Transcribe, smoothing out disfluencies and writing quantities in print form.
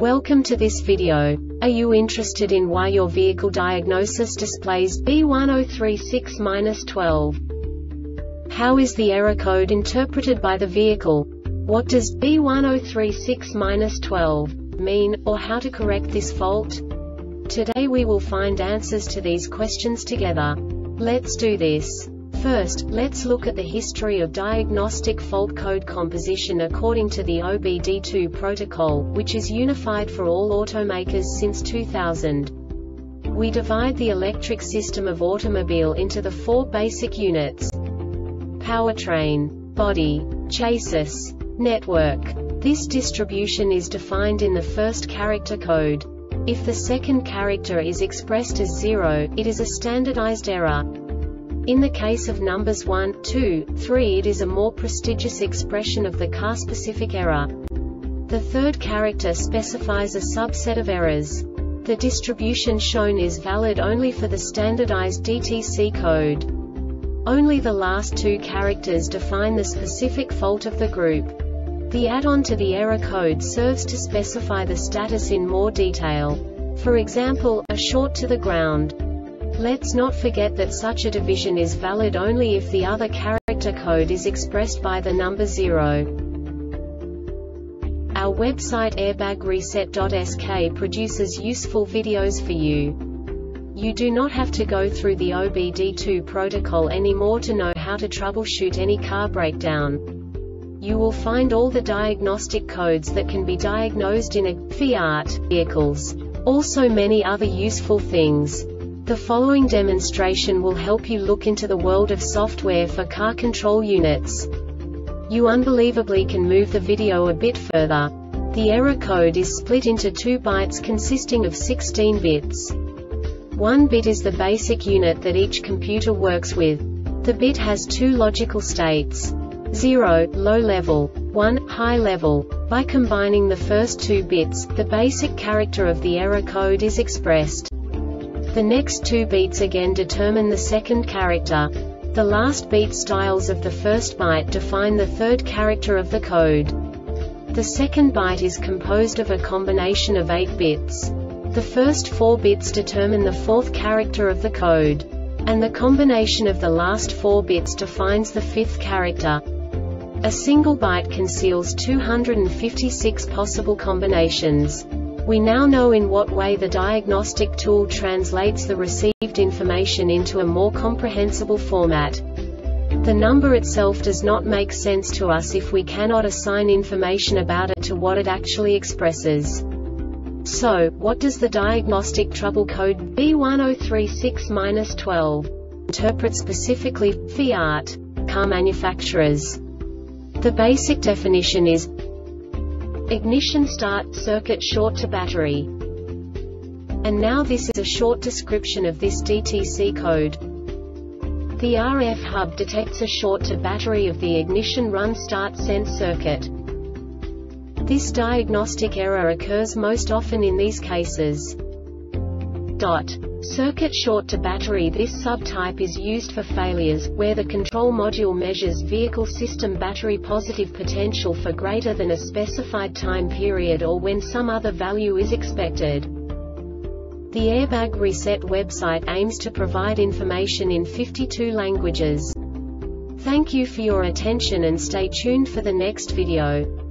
Welcome to this video. Are you interested in why your vehicle diagnosis displays B1036-12? How is the error code interpreted by the vehicle? What does B1036-12 mean, or how to correct this fault? Today we will find answers to these questions together. Let's do this. First, let's look at the history of diagnostic fault code composition according to the OBD2 protocol, which is unified for all automakers since 2000. We divide the electric system of automobile into the four basic units: powertrain, body, chassis, network. This distribution is defined in the first character code. If the second character is expressed as 0, it is a standardized error. In the case of numbers 1, 2, 3, it is a more prestigious expression of the car-specific error. The third character specifies a subset of errors. The distribution shown is valid only for the standardized DTC code. Only the last two characters define the specific fault of the group. The add-on to the error code serves to specify the status in more detail. For example, a short to the ground. Let's not forget that such a division is valid only if the other character code is expressed by the number 0. Our website airbagreset.sk produces useful videos for you. You do not have to go through the OBD2 protocol anymore to know how to troubleshoot any car breakdown. You will find all the diagnostic codes that can be diagnosed in a Fiat vehicles. Also many other useful things. The following demonstration will help you look into the world of software for car control units. You unbelievably can move the video a bit further. The error code is split into 2 bytes consisting of 16 bits. 1 bit is the basic unit that each computer works with. The bit has 2 logical states: 0, low level, 1, high level. By combining the first 2 bits, the basic character of the error code is expressed. The next 2 beats again determine the second character. The last beat styles of the first byte define the third character of the code. The second byte is composed of a combination of 8 bits. The first 4 bits determine the fourth character of the code. And the combination of the last 4 bits defines the fifth character. A single byte conceals 256 possible combinations. We now know in what way the diagnostic tool translates the received information into a more comprehensible format. The number itself does not make sense to us if we cannot assign information about it to what it actually expresses. So, what does the diagnostic trouble code B1036-12 interpret specifically for Fiat car manufacturers? The basic definition is ignition start, circuit short to battery. And now this is a short description of this DTC code. The RF hub detects a short to battery of the ignition run start sense circuit. This diagnostic error occurs most often in these cases. Circuit short to battery. This subtype is used for failures, where the control module measures vehicle system battery positive potential for greater than a specified time period or when some other value is expected. The Airbag Reset website aims to provide information in 52 languages. Thank you for your attention and stay tuned for the next video.